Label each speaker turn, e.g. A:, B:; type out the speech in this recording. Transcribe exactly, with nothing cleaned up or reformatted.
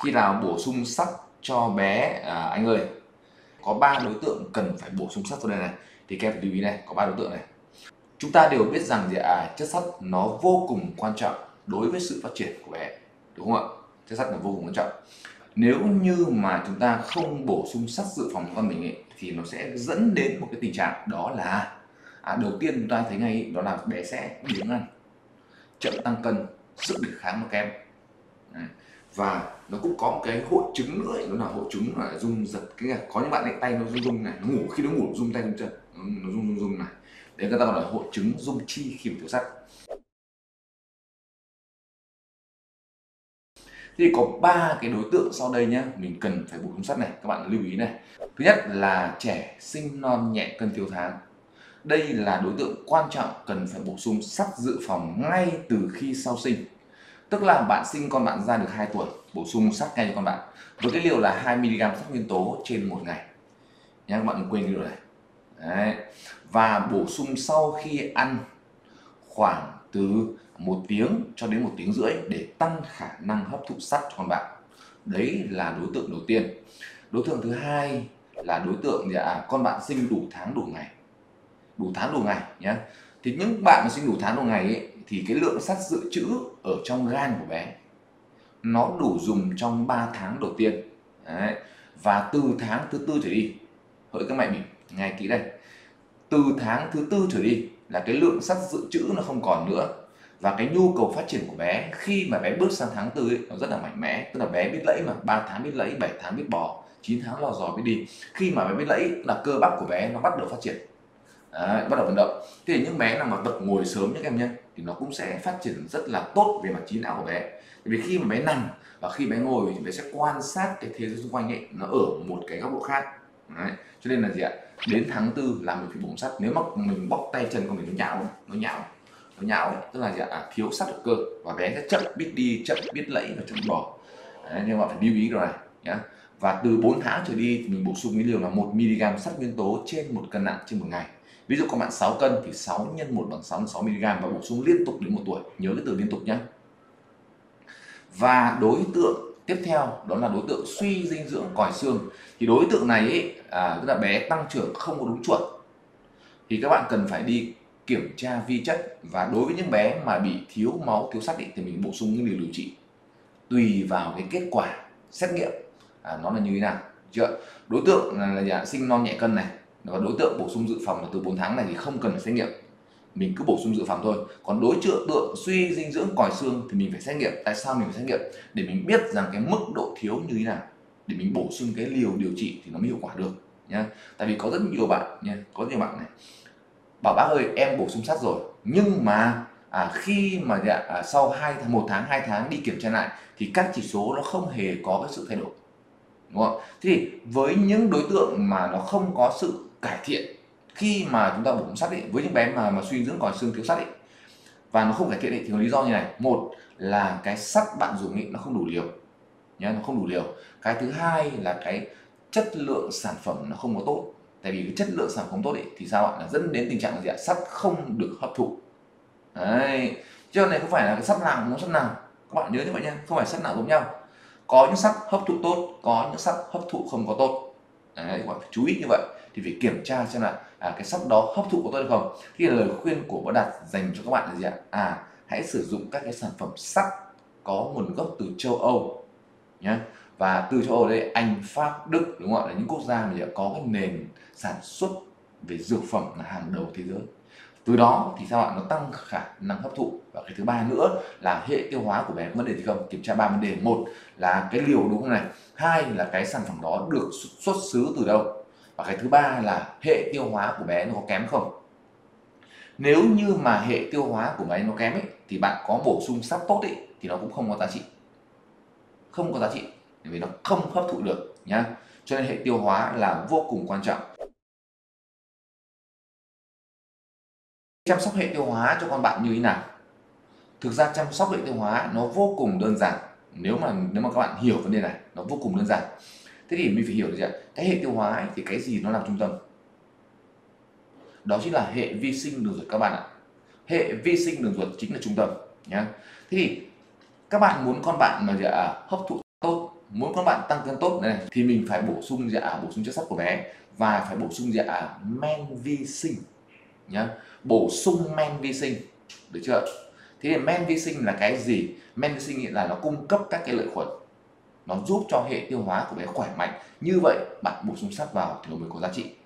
A: Khi nào bổ sung sắt cho bé à, anh ơi? Có ba đối tượng cần phải bổ sung sắt sau đây này. Thì các em phải lưu ý này, có ba đối tượng này. Chúng ta đều biết rằng gì à, chất sắt nó vô cùng quan trọng đối với sự phát triển của bé, đúng không ạ? Chất sắt là vô cùng quan trọng. Nếu như mà chúng ta không bổ sung sắt dự phòng cho con mình ấy, thì nó sẽ dẫn đến một cái tình trạng đó là à, đầu tiên chúng ta thấy ngay đó là bé sẽ biếng ăn, chậm tăng cân, sức đề kháng nó kém. Đấy. Và nó cũng có một cái hội chứng nữa ấy, đó là hội chứng là rung giật. Cái này, có những bạn ấy tay nó rung rung này, nó ngủ khi nó ngủ rung tay rung chân, nó, nó rung rung rung này. Đấy người ta gọi là hội chứng rung chi khi mà thiếu sắt. Thì có ba cái đối tượng sau đây nhá, mình cần phải bổ sung sắt này, các bạn lưu ý này. Thứ nhất là trẻ sinh non nhẹ cân thiếu tháng. Đây là đối tượng quan trọng cần phải bổ sung sắt dự phòng ngay từ khi sau sinh. Tức là bạn sinh con bạn ra được hai tuổi, bổ sung sắt ngay cho con bạn với cái liều là hai mi li gam sắt nguyên tố trên một ngày. Nhá, các bạn đừng quên cái điều này. Đấy. Và bổ sung sau khi ăn khoảng từ một tiếng cho đến một tiếng rưỡi để tăng khả năng hấp thụ sắt cho con bạn. Đấy là đối tượng đầu tiên. Đối tượng thứ hai là đối tượng là con bạn sinh đủ tháng đủ ngày. Đủ tháng đủ ngày nhé. Thì những bạn mà sinh đủ tháng đủ ngày ấy, thì cái lượng sắt dự trữ ở trong gan của bé nó đủ dùng trong ba tháng đầu tiên. Đấy. Và từ tháng thứ tư trở đi, hỡi các mẹ mình nghe kỹ đây, từ tháng thứ tư trở đi là cái lượng sắt dự trữ nó không còn nữa, và cái nhu cầu phát triển của bé khi mà bé bước sang tháng tư ấy, nó rất là mạnh mẽ. Tức là bé biết lẫy mà, ba tháng biết lẫy, bảy tháng biết bò, chín tháng lò dò biết đi. Khi mà bé biết lẫy là cơ bắp của bé nó bắt đầu phát triển. Đấy, bắt đầu vận động. Thế thì những bé nào mà tập ngồi sớm nhé các em nhé, thì nó cũng sẽ phát triển rất là tốt về mặt trí não của bé. Vì khi mà bé nằm và khi bé ngồi thì bé sẽ quan sát cái thế giới xung quanh ấy, nó ở một cái góc độ khác. Đấy. Cho nên là gì ạ? Đến tháng tư là mình phải bổ sắt. Nếu mà mình bóc tay chân của mình nó nhão, nó nhão, nó nhão ấy, tức là gì ạ? À, thiếu sắt hữu cơ và bé sẽ chậm biết đi, chậm biết lẫy và chậm bò. Đấy, nhưng mà phải lưu ý rồi này nhá. Và từ bốn tháng trở đi thì mình bổ sung cái liều là một mi li gam sắt nguyên tố trên một cân nặng trên một ngày. Ví dụ các bạn sáu cân thì sáu nhân một bằng sáu là sáu mi li gam và bổ sung liên tục đến một tuổi. Nhớ cái từ liên tục nhé. Và đối tượng tiếp theo đó là đối tượng suy dinh dưỡng còi xương. Thì đối tượng này ấy, à, tức là bé tăng trưởng không có đúng chuẩn, thì các bạn cần phải đi kiểm tra vi chất. Và đối với những bé mà bị thiếu máu, thiếu sắt ấy, thì mình bổ sung những liều điều trị tùy vào cái kết quả xét nghiệm à, nó là như thế nào. Chưa? Đối tượng là, là sinh non nhẹ cân này, và đối tượng bổ sung dự phòng là từ bốn tháng này thì không cần phải xét nghiệm, mình cứ bổ sung dự phòng thôi. Còn đối tượng suy dinh dưỡng còi xương thì mình phải xét nghiệm. Tại sao mình phải xét nghiệm? Để mình biết rằng cái mức độ thiếu như thế nào, để mình bổ sung cái liều điều trị thì nó mới hiệu quả được nhá. Tại vì có rất nhiều bạn nha, có nhiều bạn này bảo bác ơi em bổ sung sắt rồi, nhưng mà à, khi mà à, sau hai một tháng hai tháng đi kiểm tra lại thì các chỉ số nó không hề có cái sự thay đổi, đúng không? Thế thì với những đối tượng mà nó không có sự cải thiện khi mà chúng ta bổ sung sắt ấy, với những bé mà mà suy dinh dưỡng còi xương thiếu sắt ấy, và nó không cải thiện ấy, thì có lý do như này. Một là cái sắt bạn dùng ấy nó không đủ liều nhá, nó không đủ liều. Cái thứ hai là cái chất lượng sản phẩm nó không có tốt. Tại vì cái chất lượng sản phẩm tốt ấy thì sao ạ? Là dẫn đến tình trạng là gì ạ? Sắt không được hấp thụ. Đấy. Chứ này không phải là cái sắt nào cũng có sắt nào. Các bạn nhớ như vậy nha, không phải sắt nào giống nhau. Có những sắt hấp thụ tốt, có những sắt hấp thụ không có tốt. Đấy, các bạn phải chú ý như vậy. Thì phải kiểm tra xem là à, cái sắt đó hấp thụ có tốt hay không. Thì lời khuyên của Bác Đạt dành cho các bạn là gì ạ? À, hãy sử dụng các cái sản phẩm sắt có nguồn gốc từ châu Âu nhé. Và từ châu Âu đây, Anh, Pháp, Đức, đúng không ạ? Là những quốc gia mà có cái nền sản xuất về dược phẩm là hàng đầu thế giới. Từ đó thì sao ạ? Nó tăng khả năng hấp thụ. Và cái thứ ba nữa là hệ tiêu hóa của bé có vấn đề gì không? Kiểm tra ba vấn đề. Một là cái liều đúng không này? Hai là cái sản phẩm đó được xuất xứ từ đâu? Và cái thứ ba là hệ tiêu hóa của bé nó có kém không? Nếu như mà hệ tiêu hóa của bé nó kém ấy, thì bạn có bổ sung sắt tốt ấy, thì nó cũng không có giá trị. Không có giá trị vì nó không hấp thụ được nhá. Cho nên hệ tiêu hóa là vô cùng quan trọng. Chăm sóc hệ tiêu hóa cho con bạn như thế nào? Thực ra chăm sóc hệ tiêu hóa nó vô cùng đơn giản. Nếu mà nếu mà các bạn hiểu vấn đề này, nó vô cùng đơn giản. Thế thì mình phải hiểu được gì ạ? Cái hệ tiêu hóa ấy, thì cái gì nó làm trung tâm? Đó chính là hệ vi sinh đường ruột các bạn ạ. Hệ vi sinh đường ruột chính là trung tâm nhá. Thế thì các bạn muốn con bạn mà à, hấp thụ tốt muốn con bạn tăng cân tốt này thì mình phải bổ sung gì ạ? Bổ sung chất sắt của bé và phải bổ sung gì ạ? Men vi sinh nhá, bổ sung men vi sinh, được chưa? Thế thì men vi sinh là cái gì? Men vi sinh là nó cung cấp các cái lợi khuẩn, nó giúp cho hệ tiêu hóa của bé khỏe mạnh. Như vậy bạn bổ sung sắt vào thì nó mới có giá trị.